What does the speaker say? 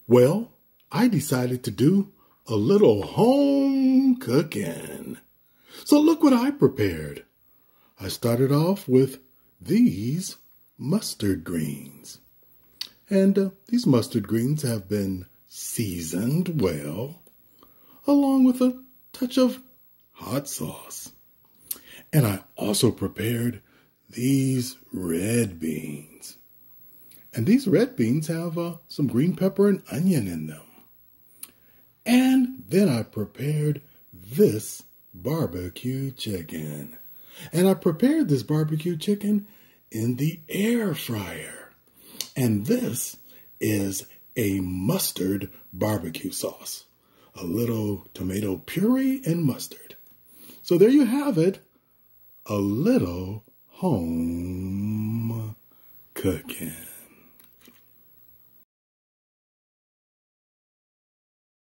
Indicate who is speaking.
Speaker 1: Well, I decided to do a little home cooking. So look what I prepared. I started off with these mustard greens. And these mustard greens have been seasoned well, along with a touch of hot sauce. And I also prepared these red beans. And these red beans have some green pepper and onion in them. And then I prepared this barbecue chicken. And I prepared this barbecue chicken in the air fryer. And this is a mustard barbecue sauce. A little tomato puree and mustard. So there you have it. A little home cooking.